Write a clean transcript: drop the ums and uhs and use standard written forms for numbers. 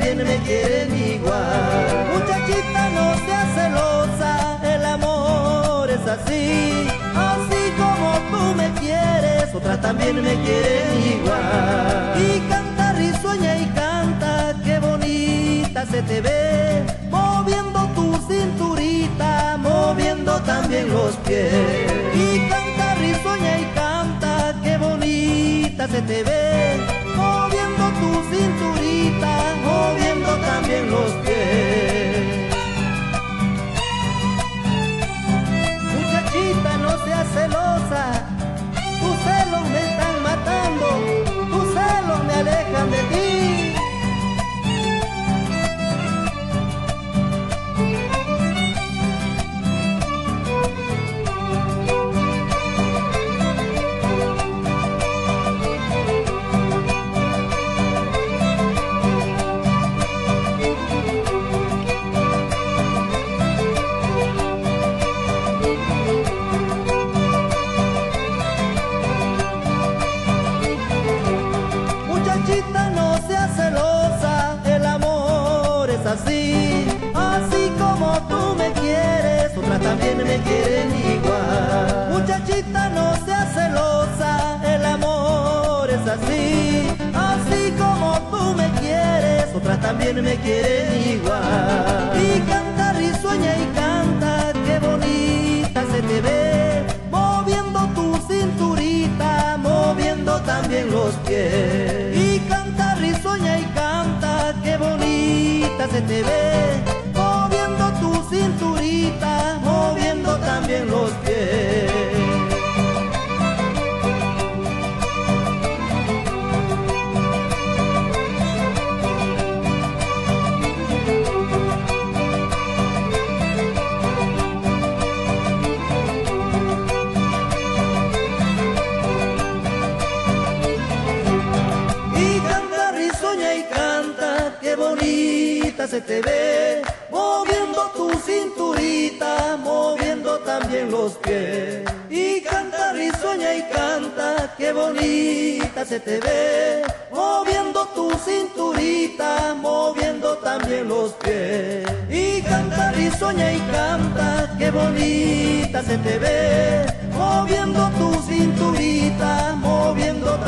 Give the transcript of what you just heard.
también me quieren igual. Muchachita, no seas celosa, el amor es así. Así como tú me quieres, otras también me quieren igual. Y canta risueña y canta, qué bonita se te ve, moviendo tu cinturita, moviendo también los pies. Y canta risueña y canta, qué bonita se te ve, moviendo tu cinturita, moviendo también los pies. Muchachita, no seas celosa, tus celos me están matando, tus celos me alejan de ti. Muchachita, no seas celosa, el amor es así. Así como tú me quieres, otras también me quieren igual. Muchachita, no seas celosa, el amor es así. Así como tú me quieres, otras también me quieren igual. Y canta risueña y canta, qué bonita se te ve, moviendo tu cinturita, moviendo también los pies. Y canta risueña y canta, qué bonita se te ve, moviendo tu cinturita, moviendo también los pies. Qué bonita se te ve, moviendo tu cinturita, moviendo también los pies. Y canta risueña y canta, qué bonita se te ve, moviendo tu cinturita, moviendo también los pies. Y canta risueña y canta, qué bonita se te ve, moviendo tu cinturita, moviendo